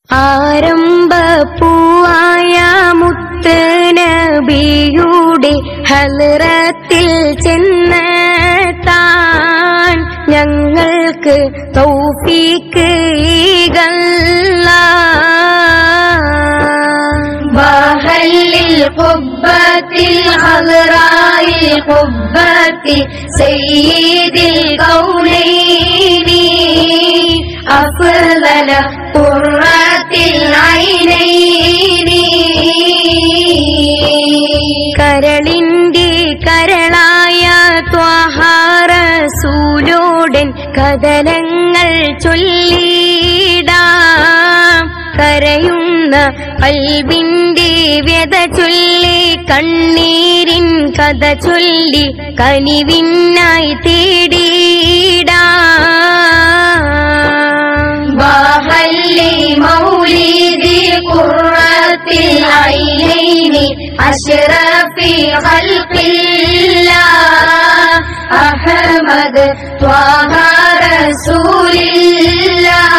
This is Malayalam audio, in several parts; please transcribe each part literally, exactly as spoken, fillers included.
ആരംഭപ്പൂവായ മുത്ത് നബിയുടെ ഹൽറത്തിൽ ചെന്ന് താൻ ഞങ്ങൾക്ക് തൗഫീക്ക് ബഹല്ലിൽ ഖുബ്ബത്തിൽ ഹൽറായിൽ ഖുബ്ബത്തിൽ സയ്യിദിൽ കൗനൈനി അഫ്ളല ഖുർറത്തിൽ ഐനൈനി കരളിന്റെ കരളായ ത്വഹ റസൂലോടൻ കഥനങ്ങൾ ചൊല്ലിടാം കരയുന്ന ഖൽബിന്റെ വ്യത ചൊല്ലി കണ്ണീരിൻ കഥ ചൊല്ലി കനിവിനായി തേടിടാം വഹല്ലി മൗലിദി ഖുർറത്തിൽ ഐനൈനി അശ്റഫി ഖൽഖില്ലാഹ് അഹ്മദ് ത്വഹ റസൂലില്ലാഹ്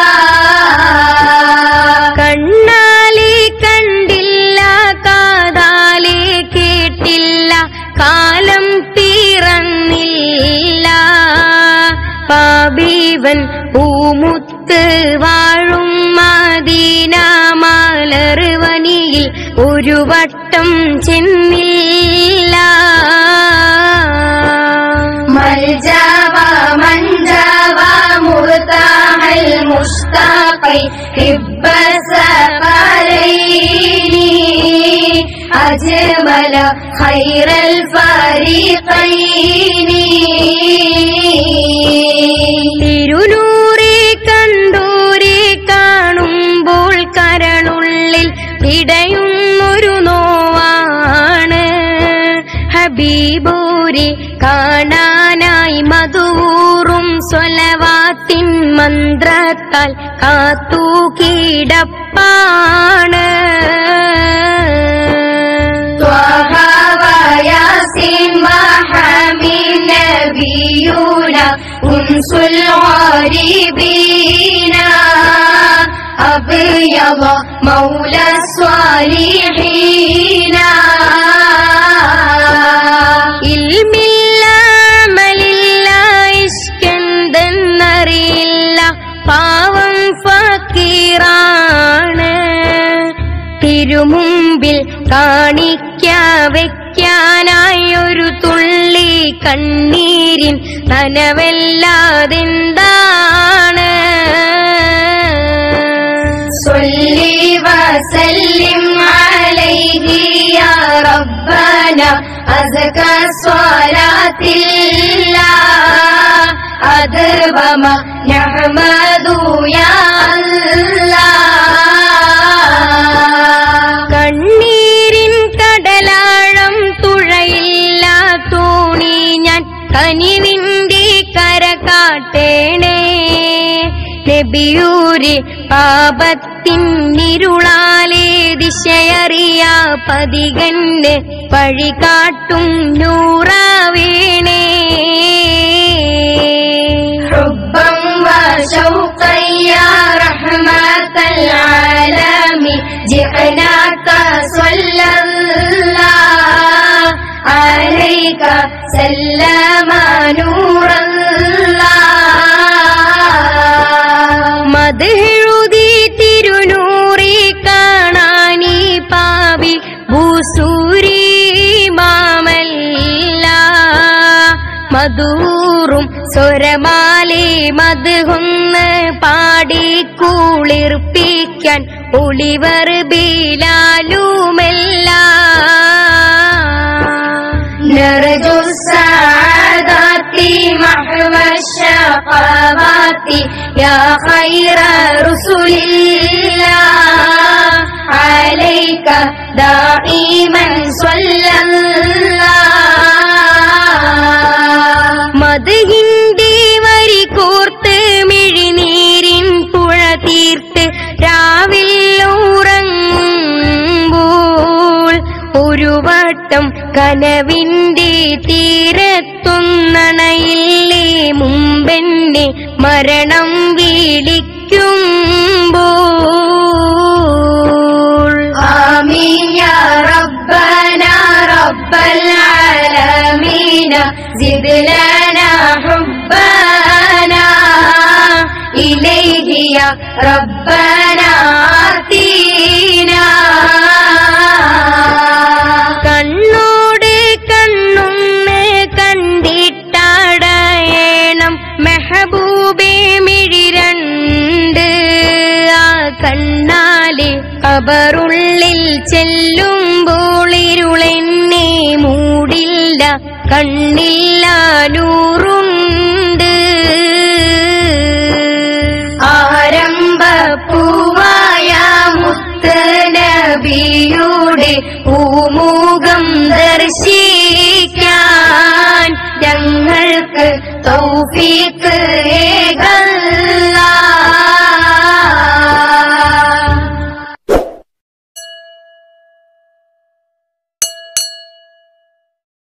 കണ്ണാലെ കണ്ടില്ല കാതാലെ കേട്ടില്ല കാലം പിറന്നില്ല പാബീവൻ പൂമുത്ത് വാഴും മദീന മലർവനിയിൽ ഒരു വട്ടം ചെന്നില്ല മൽജവ മൻജവ മുർതാഹൽ മുസ്താഖി ഹിബ്ബ സഫലൈനി അജ്മല ഖൈറൽ ഫരീഖൈനി തിരുനൂറെ കണ്ടോരെ കാണുമ്പോൾ കരളുള്ളിൽ പിടയുന്നൊരു നോവാണ് ഹബീബോരെ കാണാനായി മധൂറും സ്വലവാത്തിൻ മന്ത്രത്താൽ കാത്തു കിടപ്പാണ് ത്വഹ വയാസീൻ വഹമീൻ നബിയൂന ഉൻസുൽ ഗരീബീന അബ്യള മൗല സ്വാലിഹീന ഇൽമില്ല അമലില്ല ഇഷ്കെന്തെന്നറിയില്ല പാവം ഫക്കീറാണ് തിരുമുമ്പിൽ കാണിക്ക വയ്ക്കാനായി ഒരു തുള്ളി കണ്ണീരിൻ നനവല്ലാതെന്താണ് സ്വല്ലി വസല്ലിം അലൈഹി യാ റബ്ബന അസ്ക സ്വലാത്തില്ലാഹ് അദ്വമ നഹ്മദു യാ അല്ലാഹ് കണ്ണീരിൻ കടലാഴം തുഴയില്ല തോണി ഞാൻ കനിവിന്റെ കര കാട്ടേണേ നബിയൂരെ പാപത്തിൻ ഇരുളാലെ ദിശയറിയാ പതികന് വഴി കാട്ടും നൂറാവേണേ ഹുബ്ബൻ വശൗഖൻ യാ റഹ്മത്തൽ ആലമി ജിഅനാക സ്വല്ലല്ലാഹു അലൈക സല്ലമ നൂറല്ലാഹ് മദ്ഹെഴുതി തിരുനൂറി കാണാനീ പാവി ഭൂസൂരി മാമല്ല മധൂറും സ്വരമാലെ മദ്ഹൊന്ന് പാടി കുളിർപ്പിക്കാൻ ഒളിവർ ബിലാലുമല്ല നർജു സാദാത്തി മഹ്വ ശഖവാത്തി യാ ഖൈറ റസൂലില്ലാഹ് അലൈക ദാഇമൻ സ്വല്ലല്ലാഹ് മദ്ഹിന്റെ വരി കോർത്ത് മിഴിനീരിൻ പുഴ തീർത്ത് രാവിൽ ഉറങ്ങുമ്പോൾ ഒരു വട്ടം കനവിന്റെ തീരത്തൊന്നണയില്ലേ മുമ്പെന്നെ മരണം വിളിക്കുമ്പോൾ زد لنا حبنا إليه يا ربنا آتينا കണ്ണോട് കണ്ണൊന്ന് കണ്ടിട്ടടയണം മെഹബൂബേ മിഴിരണ്ട് ആ കണ്ണാലെ കബറുള്ളിൽ ചെല്ലുമ്പോൾ ഇരുളെന്നെ മൂടില്ല കണ്ണില്ല നൂറുണ്ട് ആരംഭപ്പൂവായ മുത്ത് നബിയുടെ പൂമുഖ